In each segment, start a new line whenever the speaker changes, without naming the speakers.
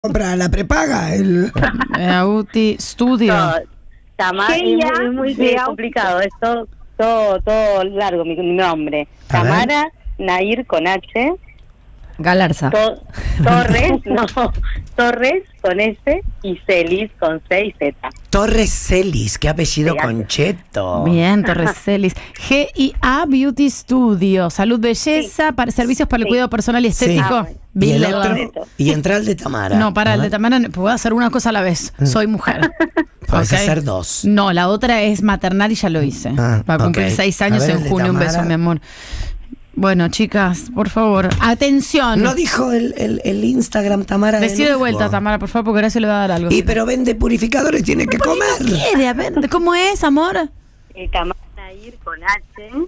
comprar la prepaga.
Beauty Studio.
No, Tamara es muy complicado. Es todo largo mi nombre. Tamara Nair con H.
Galarza.
Torres, no. Torres con S y Celis con C y Z.
Torres Celis, qué apellido concheto.
Bien, Torres Celis. GIA Beauty Studio. Salud, belleza, para servicios para el cuidado personal y estético.
Y entra el de Tamara.
No, para el de Tamara puedo hacer una cosa a la vez. Soy mujer.
Puedes hacer dos.
No, la otra es maternal y ya lo hice. Va a cumplir 6 años en junio. Un beso, mi amor. Bueno, chicas, por favor, atención.
No dijo el Instagram, Tamara.
Decí de vuelta, Tamara, por favor, porque ahora se le va a dar algo.
Y pero vende purificadores, tiene que comer.
¿Qué quiere? A ver, ¿cómo es, amor?
Tamara Nair con H.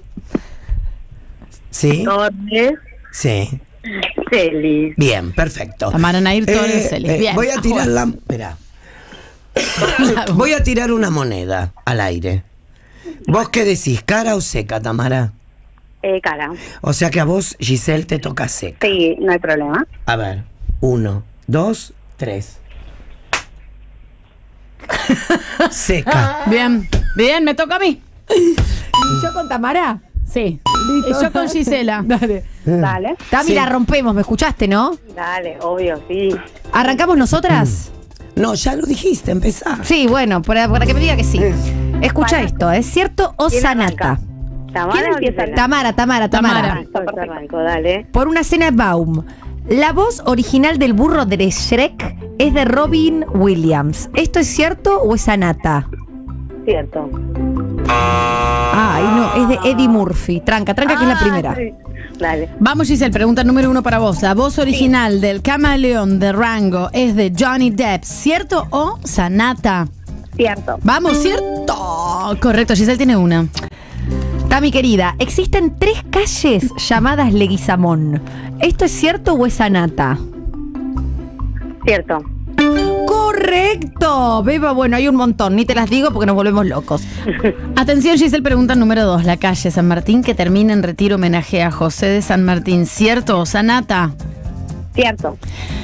Sí.
Torres.
Sí.
Celis.
Bien, perfecto.
Tamara Nair, Torres, Celis. Bien.
Voy a tirar Espera. Voy a tirar una moneda al aire. ¿Vos qué decís, cara o seca, Tamara?
Cara.
O sea que a vos, Giselle, te toca seca.
Sí, no hay problema.
A ver, 1, 2, 3. Seca.
Bien, bien, me toca a mí.
¿Y yo con Tamara?
Sí. Y yo con Gisela.
Dale.
Dale.
Tami, la rompemos, ¿me escuchaste, no?
Dale, obvio, sí.
¿Arrancamos nosotras?
No, ya lo dijiste, empezá.
Sí, bueno, para que me diga que sí. Escucha esto, ¿es cierto o sanata? Tamara.
Arranco, dale.
Por una cena Baum. La voz original del burro de Shrek es de Robin Williams. ¿Esto es cierto o es sanata?
Cierto.
Ay, no, es de Eddie Murphy. Tranca, que es la primera.
Sí. Dale.
Vamos, Giselle, pregunta número 1 para vos. La voz original del camaleón de Rango es de Johnny Depp. ¿Cierto o sanata?
Cierto.
Vamos, ¿cierto? Correcto, Giselle tiene una.
Tami, querida, existen 3 calles llamadas Leguizamón. ¿Esto es cierto o es sanata?
Cierto.
¡Correcto! Beba, bueno, hay un montón, ni te las digo porque nos volvemos locos.
Atención, Giselle, pregunta número 2. La calle San Martín que termina en retiro homenaje a José de San Martín. ¿Cierto o sanata?
Cierto.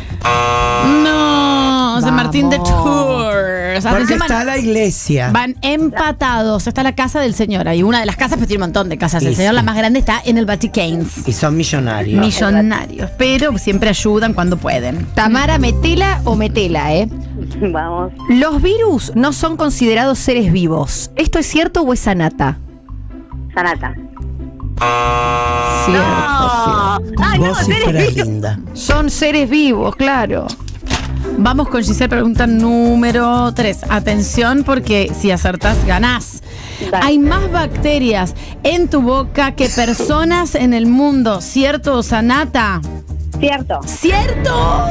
No, San Martín de Tours.
Porque está la iglesia.
Van empatados. Está la casa del señor. Hay una de las casas, pero tiene un montón de casas. El señor, la más grande, está en el Vaticano.
Y son millonarios.
Millonarios, pero siempre ayudan cuando pueden.
Tamara, metela o metela, ¿eh?
Vamos.
Los virus no son considerados seres vivos. ¿Esto es cierto o es sanata?
Sanata.
Cierto.
Ay,
Vos si fueras linda.
Son seres vivos, claro.
Vamos con Giselle, pregunta número 3. Atención, porque si acertás, ganás.
Dale.
Hay más bacterias en tu boca que personas en el mundo. ¿Cierto o sanata?
Cierto.
¡Cierto!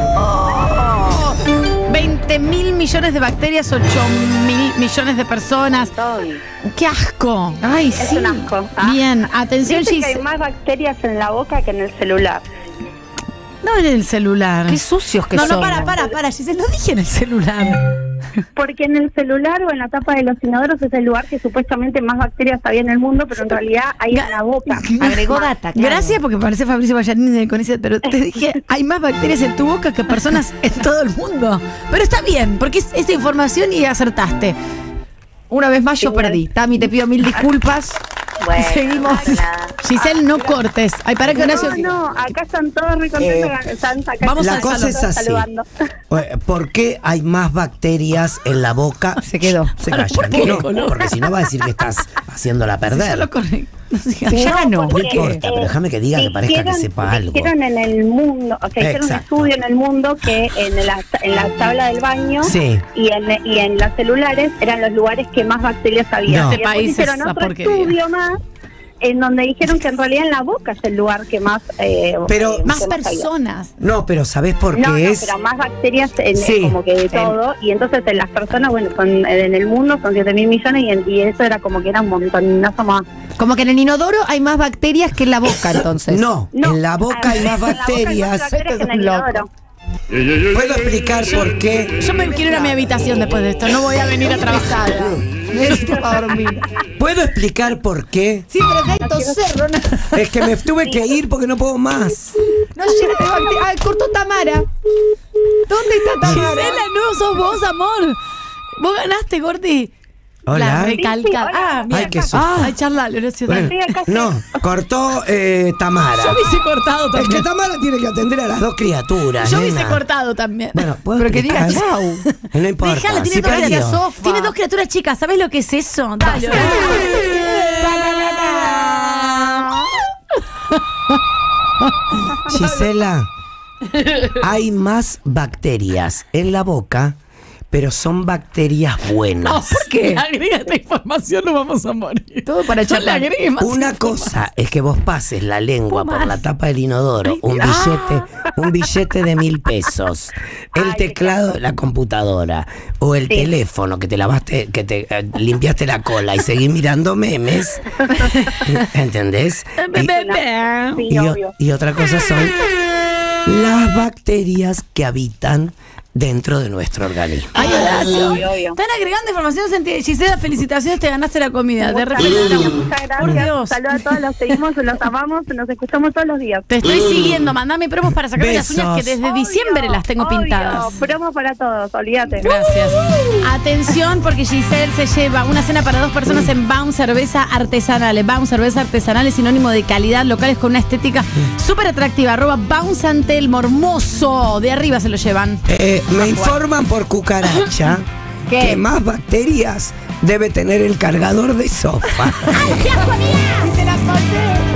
20.000 millones de bacterias, 8.000 millones de personas. ¡Qué asco! ¡Ay,
Es un asco.
Bien, atención,
Dice que
Giselle.
hay más bacterias en la boca que en el celular.
No en el celular.
Qué sucios que
No,
son.
para, Giselle, no dije en el celular.
Porque en el celular o en la tapa de los inodoros es el lugar que supuestamente más bacterias había en el mundo, pero en realidad hay en la boca.
Agregó data, claro.
Gracias, porque parece Fabricio Ballarini con ese, pero te dije, hay más bacterias en tu boca que personas en todo el mundo. Pero está bien, porque es esa información y acertaste.
Una vez más yo perdí. Tami, te pido 1000 disculpas.
Bueno,
seguimos.
Giselle, no cortes. Ay, para que Horacio.
No, acá están todos muy contentos. Están acá.
Vamos
La
al
cosa es así.
Saludando.
¿Por qué hay más bacterias en la boca?
Se quedó.
Se callan. No, porque si no va a decir que estás haciéndola perder.
Yo lo correcto.
Ya ganó.
No importa, pero déjame que diga que parezca que sepa algo.
Hicieron en el mundo, o sea, hicieron un
Exacto.
estudio en el mundo que en la tabla del baño
Sí.
y en los celulares eran los lugares que más bacterias había.
No.
Y
Este
después
país
hicieron
es esa
otro
porquería.
estudio más en donde dijeron que en realidad en la boca es el lugar que más
Pero-
Más
que había.
personas.
No, pero ¿sabés por qué
No,
es?
pero más bacterias
Sí.
como que de todo. Y entonces en las personas, bueno, en el mundo son 7.000 millones y eso era como que era un montonazo más.
Como que en el inodoro hay más bacterias que en la boca, entonces.
No, en la boca hay más
en la boca hay más
bacterias.
bacterias que en el
Loco.
inodoro.
¿Puedo explicar por qué?
Yo me quiero ir a mi habitación después de esto. No voy a venir a trabajar.
Necesito para dormir.
¿Puedo explicar por qué?
Sí, pero que hay toser, Ronald.
Es que me tuve que ir porque no puedo más.
No llena de bacterias. Ay, cortó Tamara. ¿Dónde está Tamara?
Gisela, no sos vos, amor. Vos ganaste, Gordi.
Hola.
La recalca.
hola.
Mira.
Ay, qué susto.
Ay, charlale, Horacio.
Bueno,
Estoy acá.
no, cortó Tamara.
Yo hubiese cortado
Es
también.
que Tamara tiene que atender a las dos criaturas.
Yo hubiese
nena.
cortado también.
Bueno, ¿puedo
Pero que diga
explicar?
chau.
No importa.
Déjala,
si
tiene dos
perdió.
criaturas. Tiene dos criaturas chicas. ¿Sabés lo que es eso? Dale.
Gisela, hay más bacterias en la boca, pero son bacterias buenas.
¿Por qué? Agrega esta información, no vamos a morir.
Todo para
Yo le
charlar.
agregué más
Una
información.
cosa es que vos pases la lengua por la tapa del inodoro, un billete de 1.000 pesos, el teclado de la computadora o el teléfono que te lavaste, que te limpiaste la cola y seguís mirando memes, ¿entendés?
Sí,
Y
obvio.
y otra cosa son las bacterias que habitan dentro de nuestro organismo.
Ay, Horacio.
Obvio.
Están agregando información sentido. Gisela, felicitaciones, te ganaste la comida. Te felicitamos.
Muchas
Por
gracias.
Dios.
Saludos a todos, los seguimos, los amamos, nos escuchamos todos los días.
Te estoy siguiendo. Mandame promos para sacarme las uñas que
Besos.
desde diciembre las tengo
Obvio.
pintadas.
Promo para todos, olvídate.
Gracias. Atención, porque Giselle se lleva una cena para 2 personas en Baum Cerveza Artesanal. Baum Cerveza Artesanal es sinónimo de calidad, locales con una estética súper atractiva. @Baum San Telmo, hermoso. De arriba se lo llevan.
Me informan por cucaracha
¿Qué?
que más bacterias debe tener el cargador de sofá.
¡Te la conté!